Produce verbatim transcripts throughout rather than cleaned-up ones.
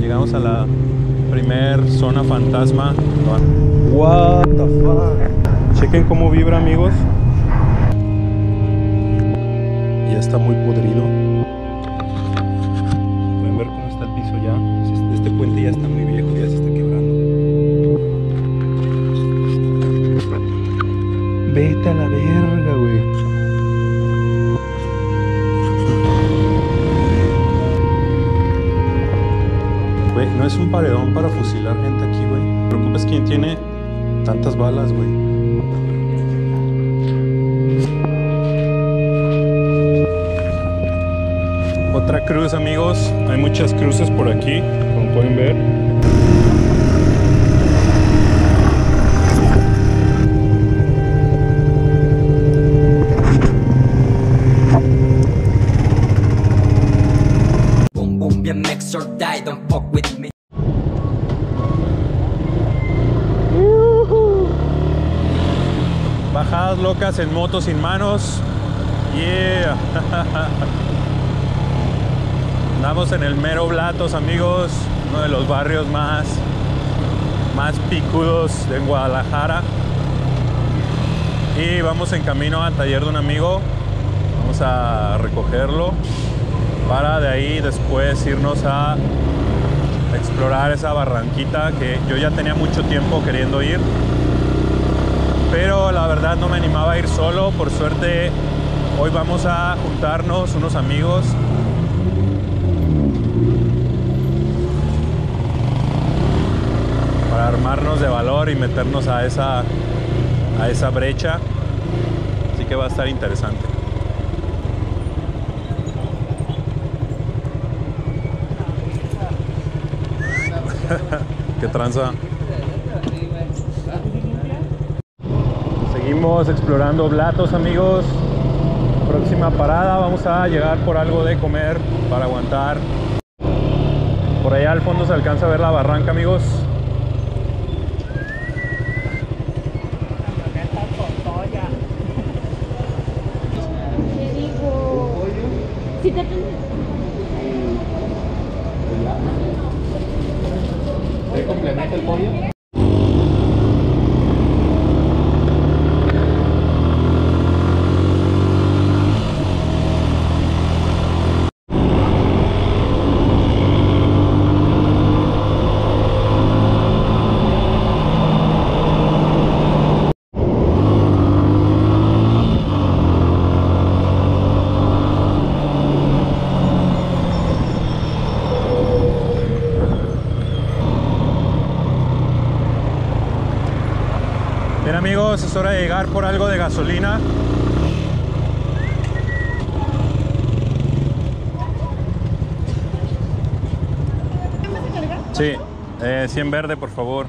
Llegamos a la primer zona fantasma. What the fuck. Chequen cómo vibra, amigos. Ya está muy podrido. Pueden ver cómo está el piso ya. Este puente ya está muy viejo, ya se está quebrando. Vete a la verga, güey. Güey, no es un paredón para fusilar gente aquí, güey. No te preocupes, ¿quién tiene tantas balas, güey? Otra cruz, amigos. Hay muchas cruces por aquí, como pueden ver. Boom boom, bien mix or die, don't fuck with me. Bajadas locas en moto sin manos. Yeah. Andamos en el mero Blatos, amigos, uno de los barrios más, más picudos de Guadalajara. Y vamos en camino al taller de un amigo. Vamos a recogerlo para de ahí después irnos a explorar esa barranquita que yo ya tenía mucho tiempo queriendo ir. Pero la verdad no me animaba a ir solo. Por suerte hoy vamos a juntarnos unos amigos. Para armarnos de valor y meternos a esa, a esa brecha. Así que va a estar interesante. ¿Qué tranza? Seguimos explorando Blatos, amigos. Próxima parada, vamos a llegar por algo de comer para aguantar. Por allá al fondo se alcanza a ver la barranca, amigos. Si te... ¿Te complementa el pollo? Bien, amigos, es hora de llegar por algo de gasolina. Sí, eh, cien verde, por favor.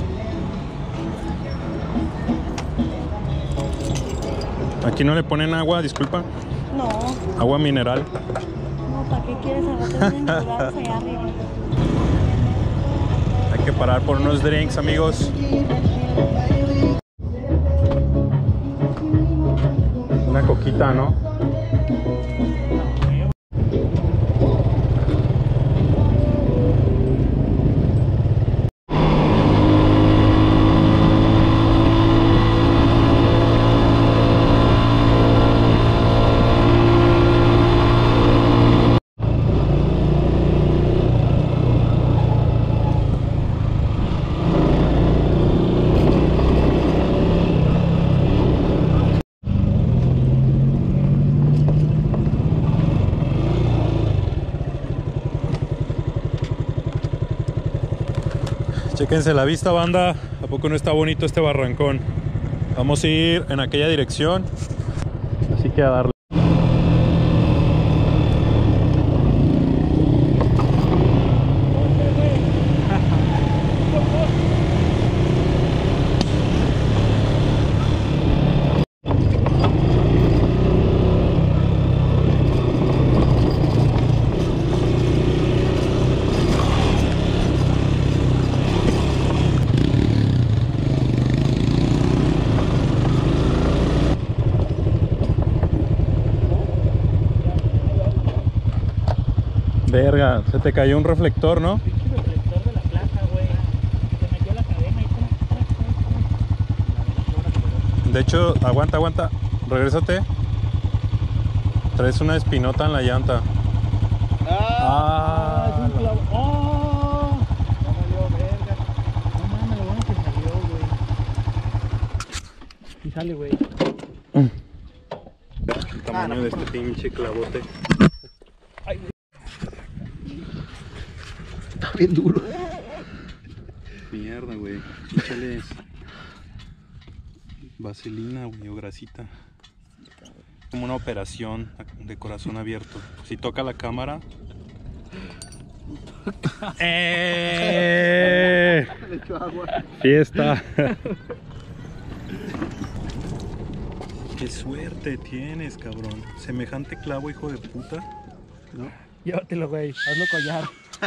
Aquí no le ponen agua, disculpa. No. Agua mineral. No, ¿para qué quieres agarrar minerales allá arriba? Hay que parar por unos drinks, amigos. Una coquita, ¿no? Chéquense la vista, banda. ¿A poco no está bonito este barrancón? Vamos a ir en aquella dirección. Así que a darle. Verga, se te cayó un reflector, ¿no? De hecho, aguanta, aguanta. Regrésate. Traes una espinota en la llanta. ¡Ah! Ah, Es un clavo. ¡Oh! No valió verga. No mames, lo bueno que salió, güey. Y sale, güey. el tamaño de este pinche clavote. Ay, güey. Está bien duro. Mierda, güey. Échale vaselina, güey, o grasita. Como una operación de corazón abierto. Si toca la cámara. ¡Eh! Le echó agua. Fiesta. Qué suerte tienes, cabrón. Semejante clavo, hijo de puta. ¿No? Llévatelo, güey. Hazlo collar.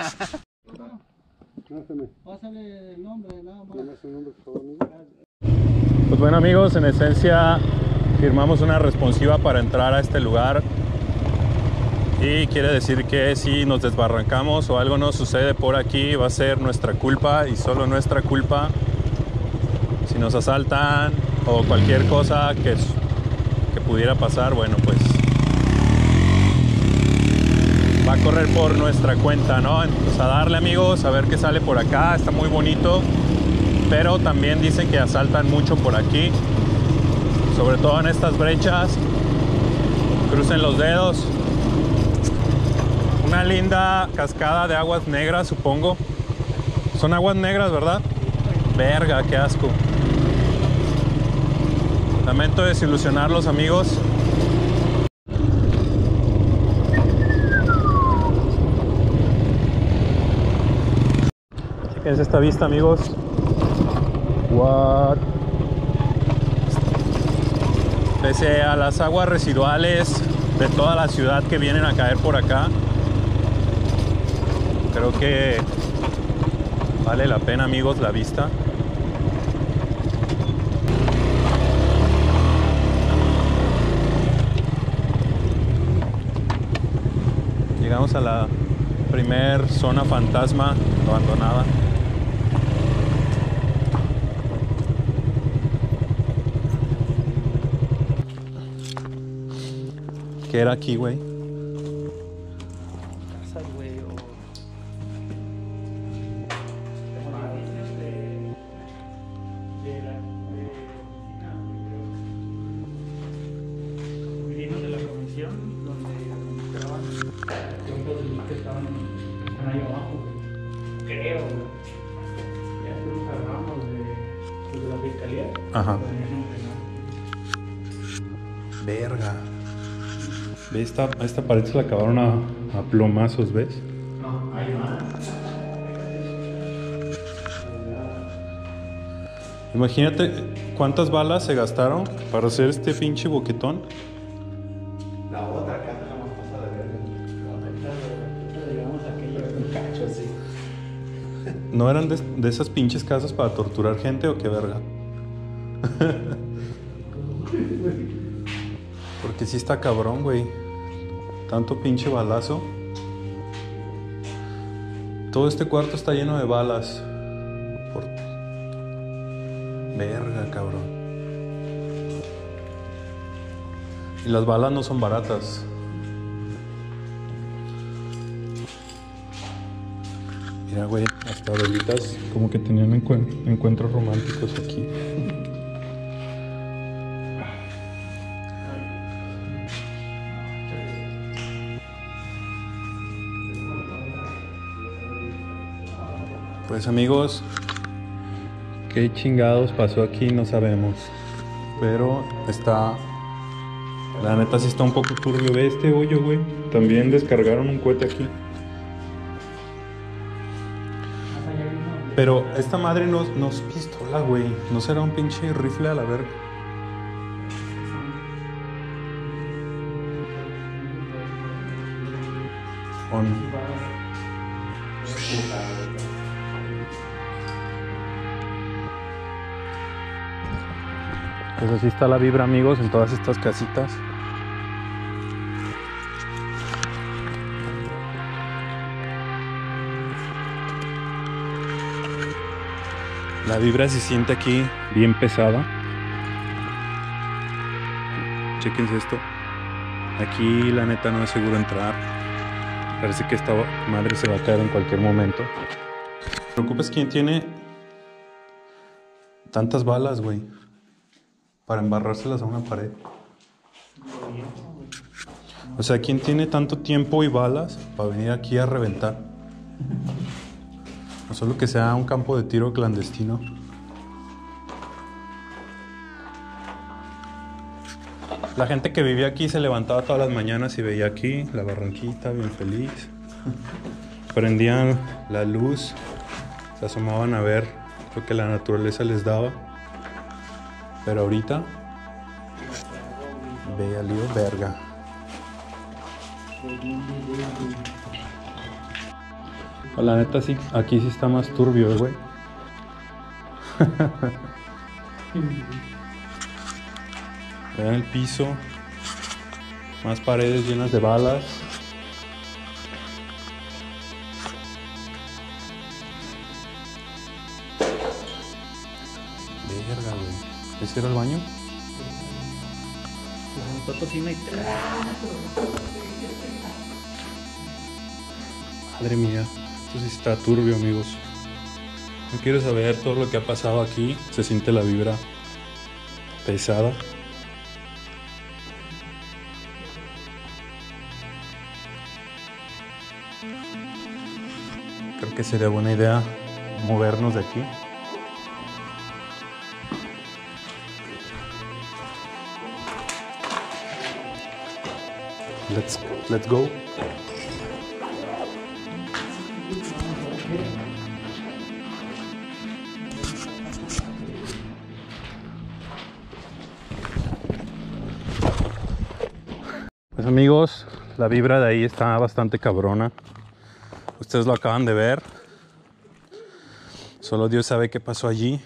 Pásame. Pásale el nombre, nada más. Dame su nombre, por favor, amigo. Pues bueno, amigos, en esencia firmamos una responsiva para entrar a este lugar. Y quiere decir que si nos desbarrancamos o algo nos sucede por aquí, va a ser nuestra culpa y solo nuestra culpa. Si nos asaltan o cualquier cosa que, que pudiera pasar, bueno, pues va a correr por nuestra cuenta, ¿no? Entonces a darle, amigos, a ver qué sale por acá. Está muy bonito, pero también dicen que asaltan mucho por aquí, sobre todo en estas brechas. Crucen los dedos. Una linda cascada de aguas negras, supongo. Son aguas negras, ¿verdad? Verga, qué asco. Lamento desilusionarlos, amigos. Chequen esta vista, amigos. What? Pese a las aguas residuales de toda la ciudad que vienen a caer por acá, creo que vale la pena, amigos, la vista. Llegamos a la primer zona fantasma abandonada. ¿Qué era aquí, güey? Casas, güey, o... de la comisión donde esperaban los que estaban ahí abajo, creo, ya estuvimos cerramos de, de la fiscalía. Ajá. Verga. Ve, esta, esta pared se la acabaron a, a plomazos, ¿ves? No, ahí va. Imagínate cuántas balas se gastaron para hacer este pinche boquetón. La otra casa la más pasada de verga. Llegamos a aquello un cacho así. ¿No eran de, de esas pinches casas para torturar gente o qué verga? Porque sí está cabrón, güey. Tanto pinche balazo. Todo este cuarto está lleno de balas. Por... Verga, cabrón. Y las balas no son baratas. Mira, güey, hasta velitas como que tenían encuent- encuentros románticos aquí. Pues amigos, qué chingados pasó aquí no sabemos, pero está, la neta sí está un poco turbio. Ve este hoyo, güey. También descargaron un cohete aquí. Pero esta madre no, no es pistola, güey. No será un pinche rifle a la verga. O no. Pues así está la vibra, amigos, en todas estas casitas. La vibra se siente aquí bien pesada. chéquense esto. Aquí la neta no es seguro entrar. Parece que esta madre se va a caer en cualquier momento. No te preocupes, ¿quién tiene tantas balas, güey? Para embarrárselas a una pared. O sea, ¿quién tiene tanto tiempo y balas para venir aquí a reventar? No solo que sea un campo de tiro clandestino. La gente que vivía aquí se levantaba todas las mañanas y veía aquí la barranquita bien feliz. Prendían la luz, se asomaban a ver lo que la naturaleza les daba. Pero ahorita, ve al lío verga. La neta sí, aquí sí está más turbio, güey. Vean el piso, más paredes llenas de balas. Verga, güey. ¿Ese era el baño? Madre mía, esto sí está turbio, amigos. No quiero saber todo lo que ha pasado aquí. Se siente la vibra pesada. Creo que sería buena idea movernos de aquí. Let's, let's go. Pues amigos, la vibra de ahí está bastante cabrona. Ustedes lo acaban de ver. Solo Dios sabe qué pasó allí.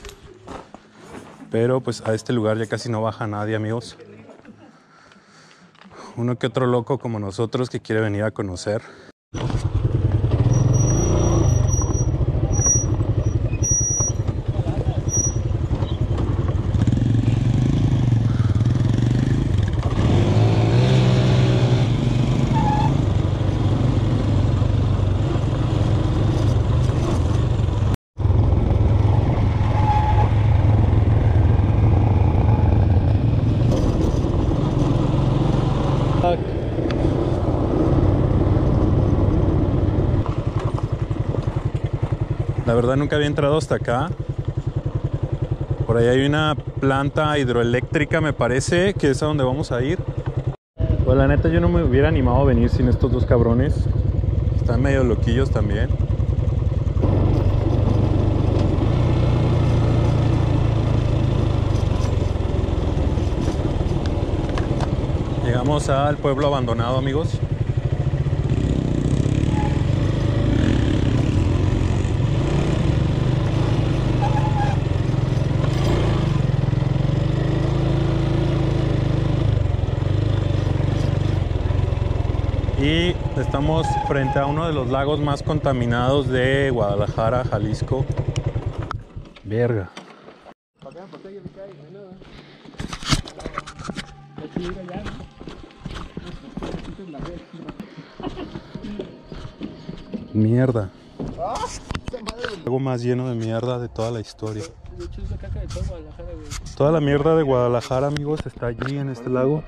Pero pues a este lugar ya casi no baja nadie, amigos. Uno que otro loco como nosotros que quiere venir a conocer. La verdad nunca había entrado hasta acá. Por ahí hay una planta hidroeléctrica, me parece, que es a donde vamos a ir. Pues la neta yo no me hubiera animado a venir sin estos dos cabrones. Están medio loquillos también. Llegamos al pueblo abandonado, amigos. Y estamos frente a uno de los lagos más contaminados de Guadalajara, Jalisco. Verga. Mierda. El lago más lleno de mierda de toda la historia. Toda la mierda de Guadalajara, amigos, está allí en este lago.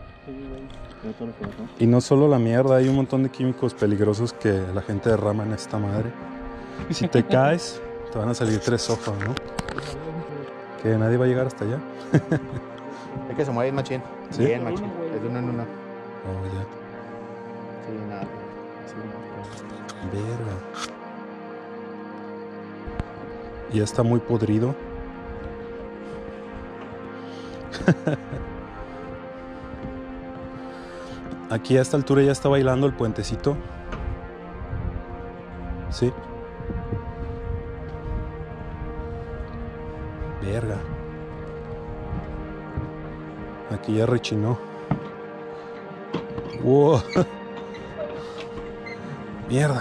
Y no solo la mierda, hay un montón de químicos peligrosos que la gente derrama en esta madre. Si te caes, te van a salir tres ojos, ¿no? Que nadie va a llegar hasta allá. Es que se mueve machín. ¿Sí? Bien, machín. Es de uno en uno. Oh, ya. Sí, nada. Sí, no. Verga. Ya está muy podrido. Aquí a esta altura ya está bailando el puentecito. Sí. Verga. Aquí ya rechinó. Wow. Mierda.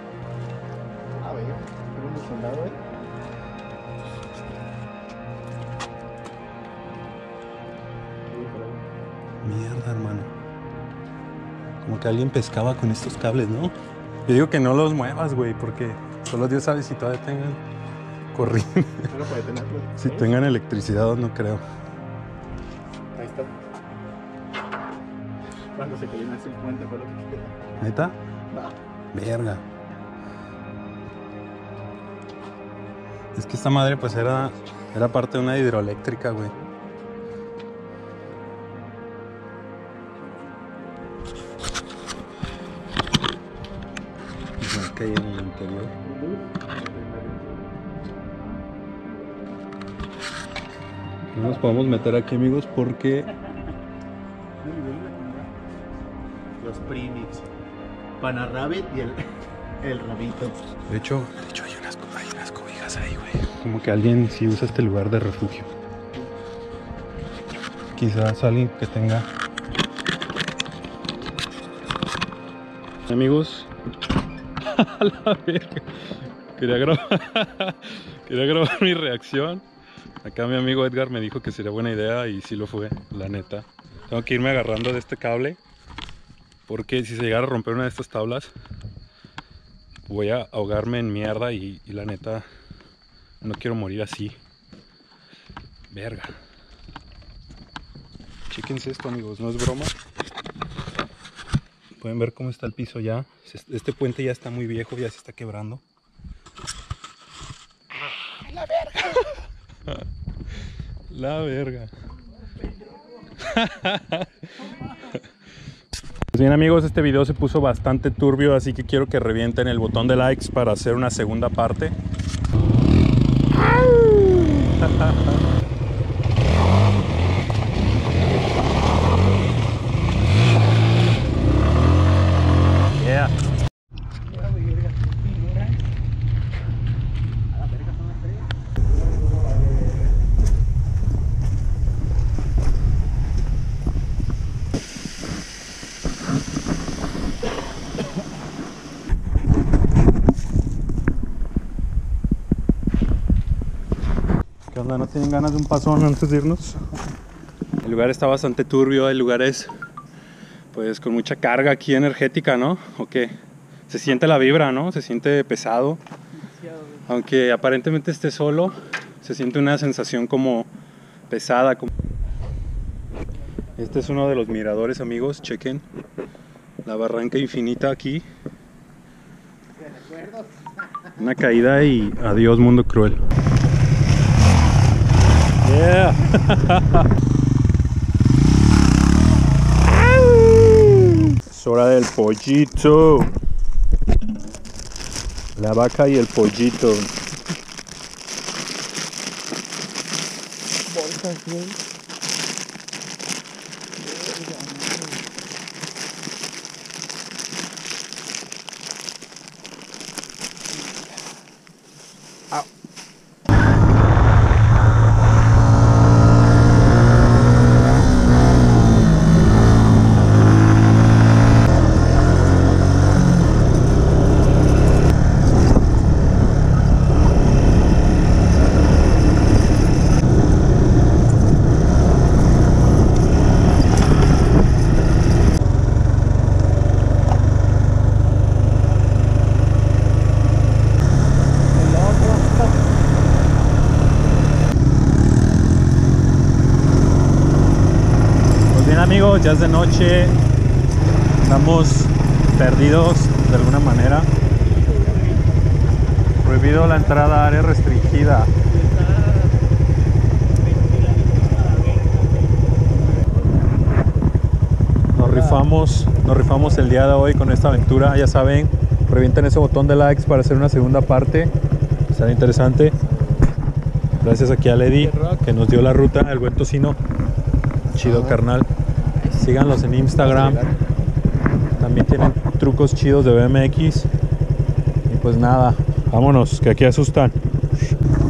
A ver, ¿tenemos un soldado ahí? que alguien pescaba con estos cables, ¿no? Yo digo que no los muevas, güey, porque solo Dios sabe si todavía tengan corriente. No puede tenerlo. Si tengan electricidad, no creo. Ahí está. Cuando se cayó en el cincuenta fue lo que quedó. ¿Neta? No. Verga. Es que esta madre pues era, era parte de una hidroeléctrica, güey. Que hay en el interior. No nos podemos meter aquí, amigos, porque Los premix. Pana Rabbit y el, el rabito. de hecho, de hecho hay unas, hay unas cobijas ahí, güey. Como que alguien sí usa este lugar de refugio. Quizás alguien que tenga. Amigos, a la verga. Quería grabar, quería grabar mi reacción. Acá mi amigo Edgar me dijo que sería buena idea y sí lo fue, la neta. Tengo que irme agarrando de este cable porque si se llegara a romper una de estas tablas voy a ahogarme en mierda y, y la neta no quiero morir así. Verga. Chéquense esto, amigos, no es broma. Pueden ver cómo está el piso ya. Este puente ya está muy viejo, ya se está quebrando. La verga. La verga. Pues bien, amigos, este video se puso bastante turbio, así que quiero que revienten el botón de likes para hacer una segunda parte. Yeah. ¿Qué onda? ¿No tienen ganas de un pasón antes de irnos? El lugar está bastante turbio, hay lugares pues con mucha carga aquí energética, ¿no? ¿O qué? Se siente la vibra, ¿no? Se siente pesado. Aunque aparentemente esté solo, se siente una sensación como pesada. Como... Este es uno de los miradores, amigos, chequen. La barranca infinita aquí. Una caída y adiós mundo cruel. Yeah. Es hora del pollito. La vaca y el pollito. Bolsas, güey. Amigos, ya es de noche, estamos perdidos de alguna manera. Prohibido la entrada a área restringida. Nos rifamos, nos rifamos el día de hoy con esta aventura, ya saben, revienten ese botón de likes para hacer una segunda parte, será interesante. Gracias aquí a Lady que nos dio la ruta, el buen tocino, chido carnal. Síganlos en Instagram. También tienen trucos chidos de B M X. Y pues nada, vámonos, que aquí asustan.